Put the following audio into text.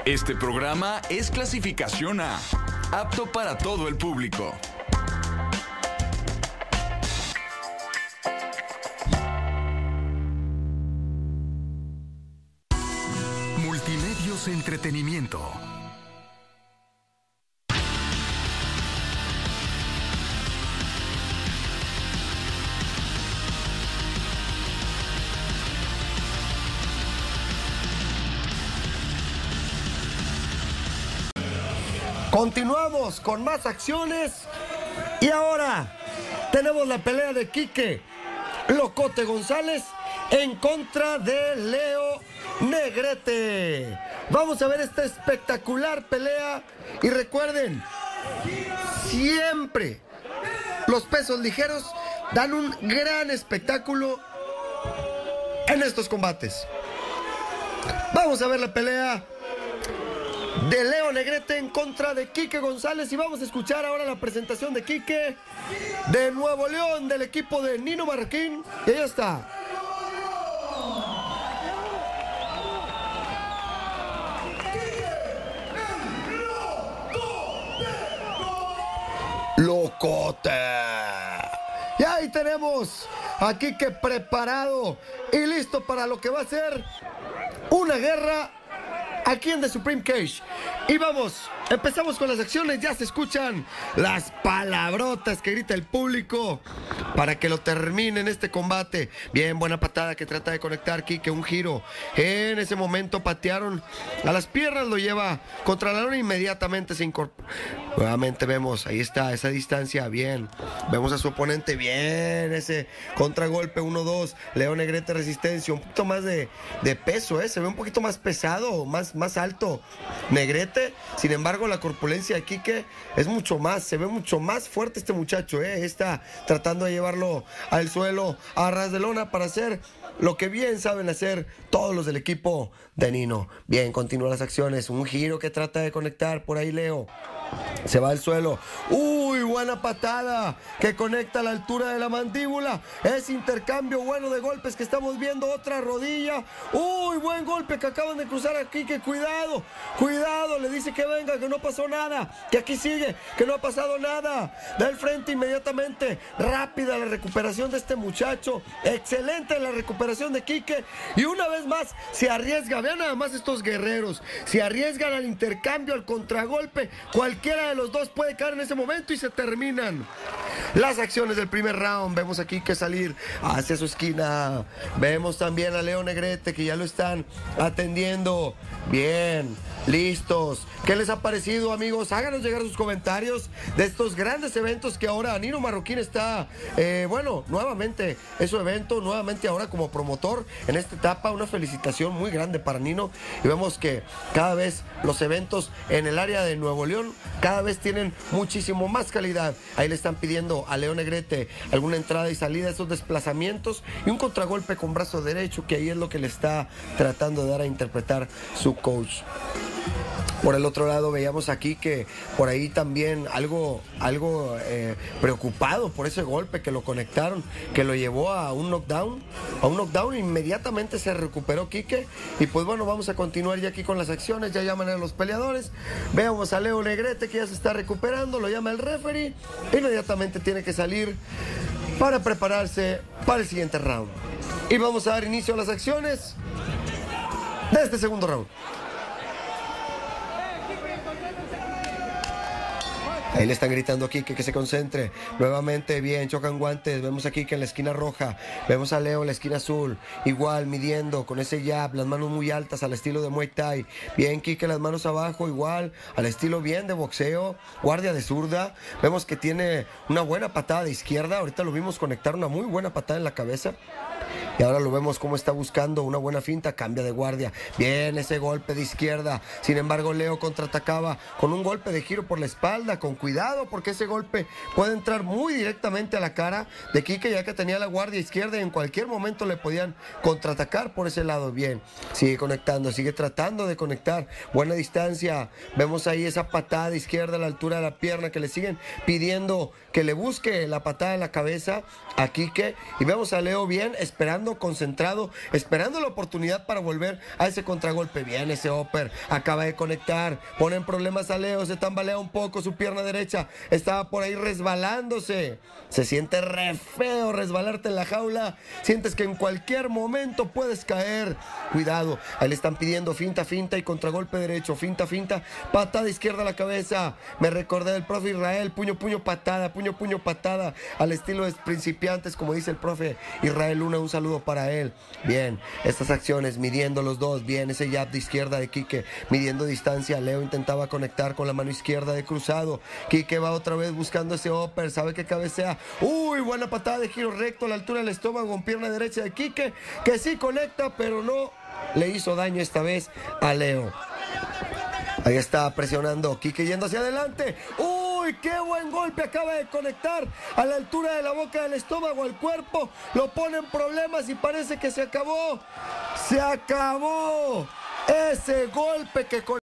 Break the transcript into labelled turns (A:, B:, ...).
A: Este programa es clasificación A, apto para todo el público. Multimedios Entretenimiento.
B: Continuamos con más acciones y ahora tenemos la pelea de Quique Locote González en contra de Leo Negrete. Vamos a ver esta espectacular pelea y recuerden, siempre los pesos ligeros dan un gran espectáculo en estos combates. Vamos a ver la pelea de Leo Negrete en contra de Quique González y vamos a escuchar ahora la presentación de Quique de Nuevo León, del equipo de Nino Marroquín, y ahí está. Locote. Y ahí tenemos a Quique preparado y listo para lo que va a ser una guerra aquí en The Supreme Cage. Y vamos, empezamos con las acciones. Ya se escuchan las palabrotas que grita el público para que lo terminen este combate. Bien, buena patada que trata de conectar Quique, un giro. En ese momento patearon a las piernas, lo lleva contra la lona, inmediatamente se incorpora. Nuevamente vemos, ahí está, esa distancia, bien. Vemos a su oponente, bien, ese contragolpe, 1-2. Leo Negrete, resistencia, un poquito más de peso, se ve un poquito más pesado, más alto Negrete. Sin embargo, la corpulencia de Quique es mucho más, se ve mucho más fuerte este muchacho, está tratando de llevarlo al suelo a ras de lona para hacer lo que bien saben hacer todos los del equipo de Nino. Bien, continúan las acciones, un giro que trata de conectar por ahí Leo. Se va al suelo. Uy, buena patada que conecta a la altura de la mandíbula. Ese intercambio bueno de golpes que estamos viendo. Otra rodilla. Uy, buen golpe que acaban de cruzar aquí. Que cuidado, cuidado. Le dice que venga, que no pasó nada, que aquí sigue, que no ha pasado nada. Da el frente inmediatamente. Rápida la recuperación de este muchacho. Excelente la recuperación de Quique. Y una vez más se arriesga. Vean nada más estos guerreros. Se arriesgan al intercambio, al contragolpe. Cualquiera de los dos puede caer en ese momento y se terminan las acciones del primer round. Vemos a Quique salir hacia su esquina. Vemos también a Leo Negrete que ya lo están atendiendo. Bien, listos. ¿Qué les ha parecido, amigos? Háganos llegar sus comentarios de estos grandes eventos que ahora Nino Marroquín está, nuevamente es su evento, nuevamente ahora como promotor en esta etapa. Una felicitación muy grande para Nino. Y vemos que cada vez los eventos en el área de Nuevo León cada vez tienen muchísimo más calidad. Ahí le están pidiendo a Leo Negrete alguna entrada y salida, esos desplazamientos y un contragolpe con brazo derecho, que ahí es lo que le está tratando de dar a interpretar su coach. Por el otro lado veíamos aquí que por ahí también algo preocupado por ese golpe que lo conectaron, que lo llevó a un knockdown. Inmediatamente se recuperó Quique. Y pues bueno, vamos a continuar ya aquí con las acciones. Ya llaman a los peleadores. Veamos a Leo Negrete que ya se está recuperando, lo llama el referee. Inmediatamente tiene que salir para prepararse para el siguiente round. Y vamos a dar inicio a las acciones de este segundo round. Ahí le están gritando a Quique que se concentre. Nuevamente, bien, chocan guantes. Vemos a Quique en la esquina roja. Vemos a Leo en la esquina azul. Igual, midiendo con ese jab, las manos muy altas al estilo de Muay Thai. Bien, Quique, las manos abajo, igual, al estilo bien de boxeo. Guardia de zurda. Vemos que tiene una buena patada de izquierda. Ahorita lo vimos conectar una muy buena patada en la cabeza. Y ahora lo vemos cómo está buscando una buena finta, cambia de guardia. Bien, ese golpe de izquierda. Sin embargo, Leo contraatacaba con un golpe de giro por la espalda. Con cuidado, porque ese golpe puede entrar muy directamente a la cara de Quique, ya que tenía la guardia izquierda y en cualquier momento le podían contraatacar por ese lado. Bien, sigue conectando, sigue tratando de conectar. Buena distancia. Vemos ahí esa patada de izquierda a la altura de la pierna que le siguen pidiendo que le busque la patada en la cabeza a Quique. Y vemos a Leo bien, esperando, concentrado, esperando la oportunidad para volver a ese contragolpe. Bien ese upper, acaba de conectar, pone en problemas a Leo, se tambalea un poco su pierna derecha, estaba por ahí resbalándose. Se siente re feo resbalarte en la jaula, sientes que en cualquier momento puedes caer. Cuidado, ahí le están pidiendo finta, finta y contragolpe derecho, finta, finta, patada izquierda a la cabeza. Me recordé del profe Israel, puño, puño, patada, puño, puño, patada, al estilo de principiantes, como dice el profe Israel Luna, un saludo para él. Bien, estas acciones, midiendo los dos, bien, ese jab de izquierda de Quique, midiendo distancia. Leo intentaba conectar con la mano izquierda de cruzado. Quique va otra vez buscando ese upper, sabe que cabecea. Uy, buena patada de giro recto a la altura del estómago con pierna derecha de Quique, que sí conecta, pero no le hizo daño esta vez a Leo. Ahí está presionando Quique yendo hacia adelante. ¡Uy, qué buen golpe! Acaba de conectar a la altura de la boca del estómago al cuerpo. Lo pone en problemas y parece que se acabó. ¡Se acabó! Ese golpe que con